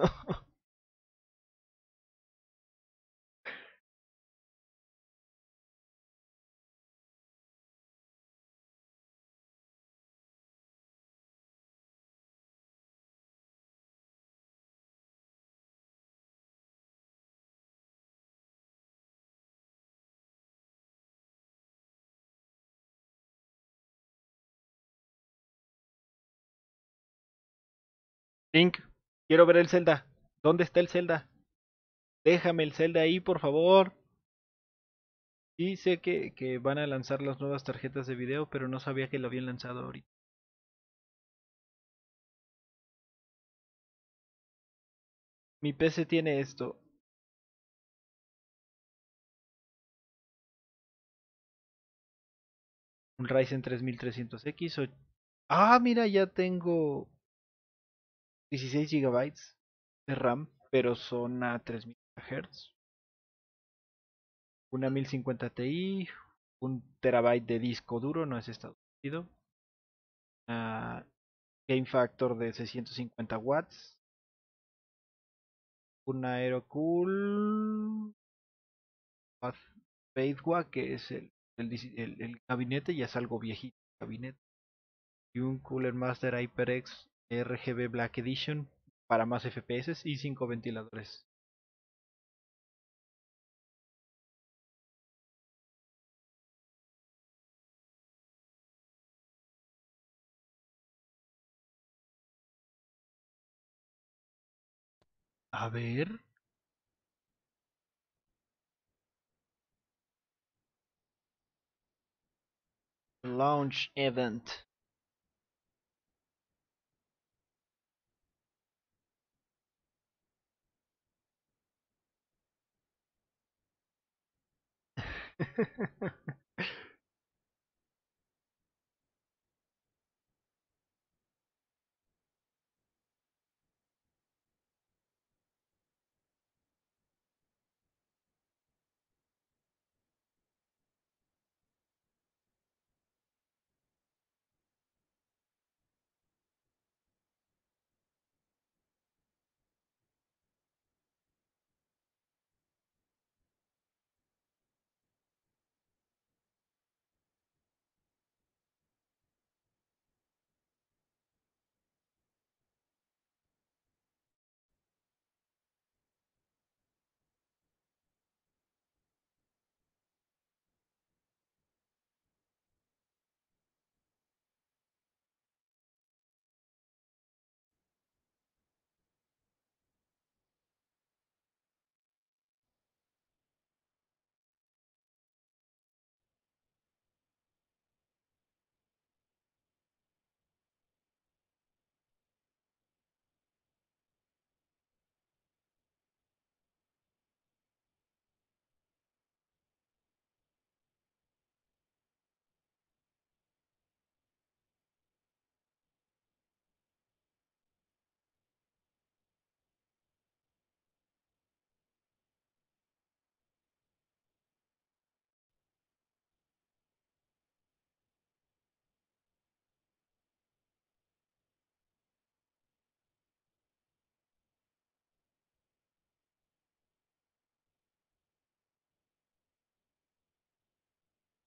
Link, quiero ver el Zelda. ¿Dónde está el Zelda? Déjame el Zelda ahí, por favor. Sí, sé que van a lanzar las nuevas tarjetas de video, pero no sabía que lo habían lanzado ahorita. Mi PC tiene esto. Un Ryzen 3300X. Ah, mira, ya tengo 16 gigabytes de RAM, pero son a 3000 MHz. Una 1050 Ti, un terabyte de disco duro, no es Estados Unidos. Game Factor de 650 watts. Un Aerocool Fadewak, que es el gabinete, ya es algo viejito el gabinete. Y un Cooler Master HyperX RGB Black Edition para más FPS y 5 ventiladores. A ver. Launch Event.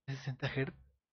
60 Hz.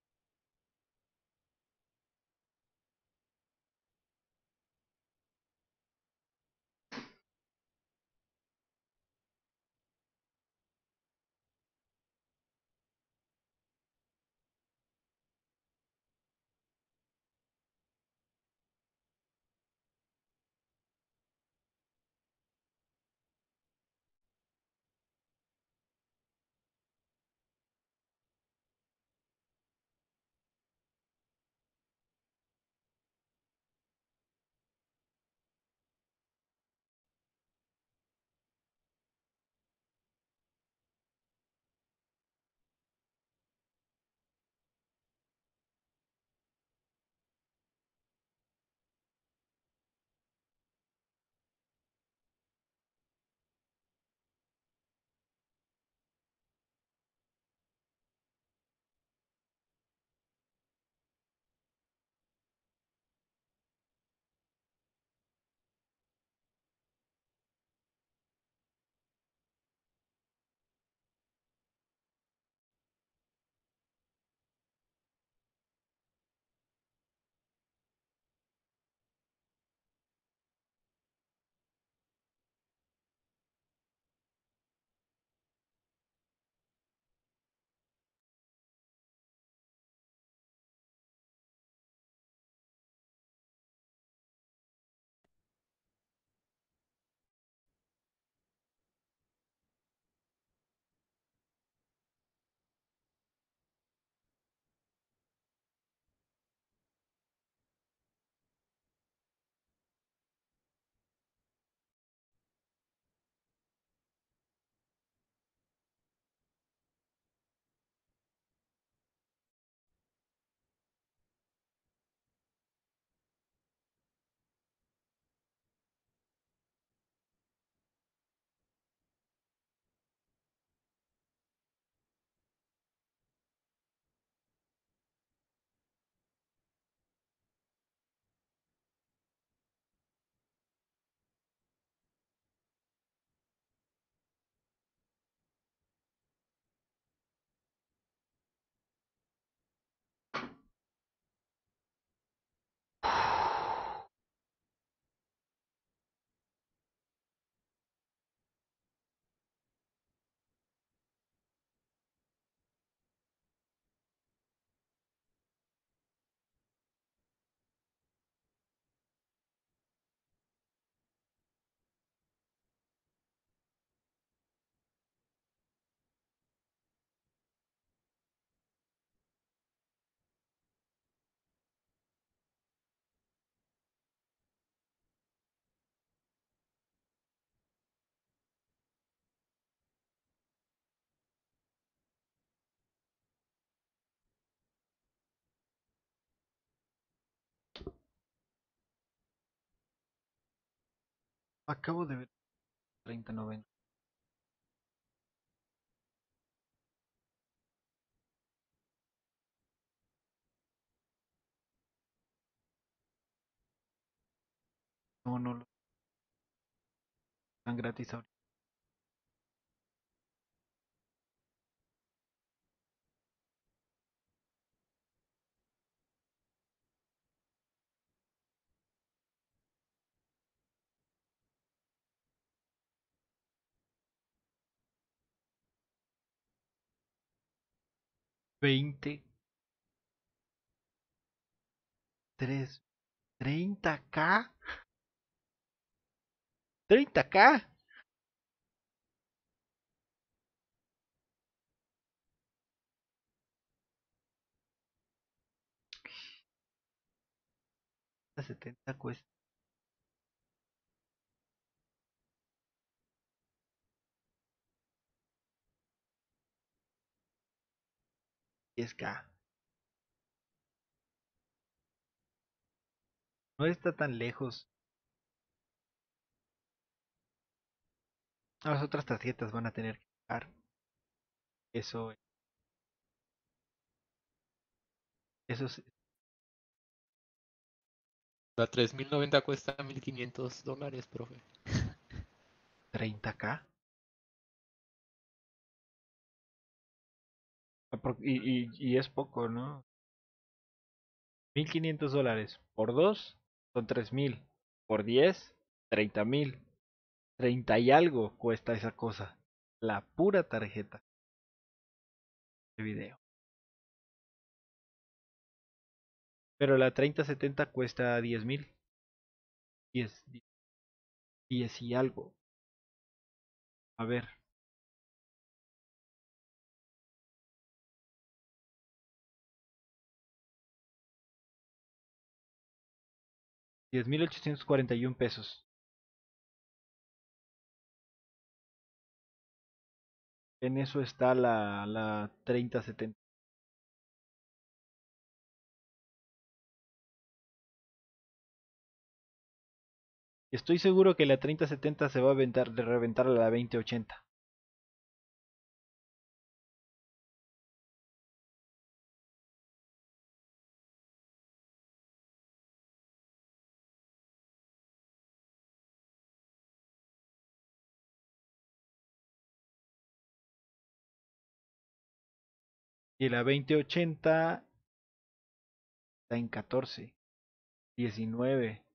Acabo de ver 3090. No, no lo están gratis ahorita. Veinte, 3, 30K. 30K. La 70 cuesta. $10K. No está tan lejos. Las otras tarjetas van a tener que pagar. Eso, eso es La 3090 cuesta $1500, profe. 30K. Y es poco, ¿no? $1,500. Por 2 son 3,000. Por 10, 30,000. 30 y algo cuesta esa cosa. La pura tarjeta de video. Pero la 3070 cuesta 10,000. 10, 10 y algo. A ver. 10,841 pesos. En eso está la 3070. Estoy seguro que la 3070 se va a reventar a la 2080. Y la 2080 está en 14, 19.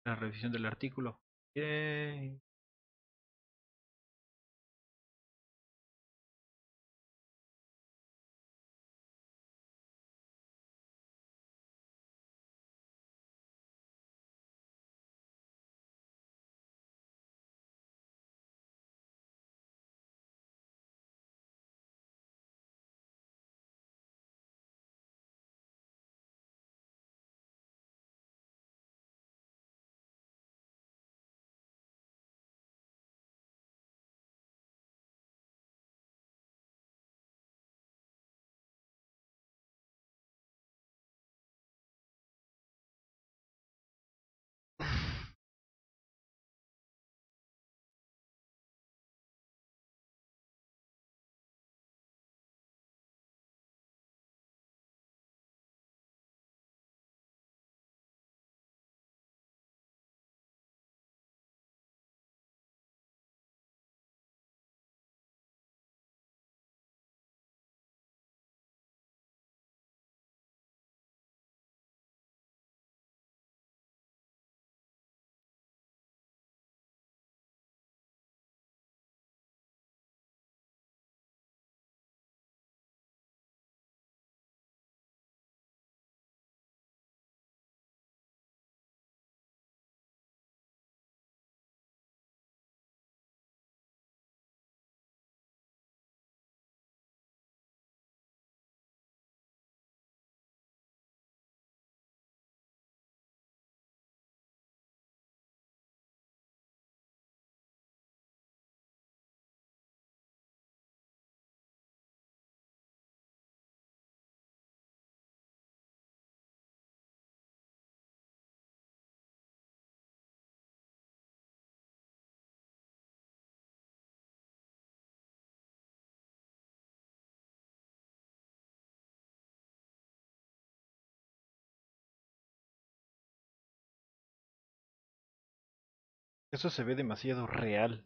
La revisión del artículo. Ok. Eso se ve demasiado real.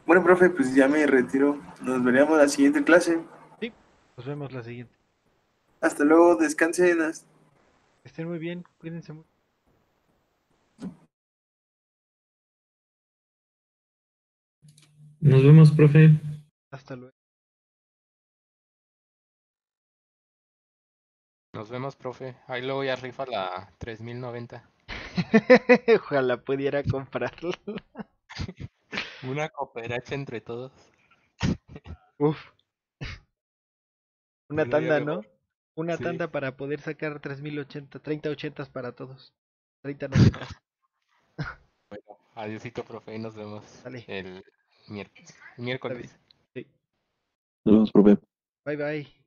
Bueno, profe, pues ya me retiro. Nos veremos la siguiente clase. Sí, nos vemos la siguiente. Hasta luego, descansen. Que estén muy bien, cuídense mucho. Nos vemos, profe. Hasta luego. Nos vemos, profe. Ahí luego ya rifa la 3090. Ojalá pudiera comprarlo. Una cooperacha entre todos. Uf. Una Bueno, ya tanda, me ¿no? voy. Una Sí. tanda para poder sacar 3080, 3080 para todos. 3090. Bueno, adiósito, profe, y nos vemos Dale. el Está bien. miércoles. Sí. Nos vemos, profe. Bye bye.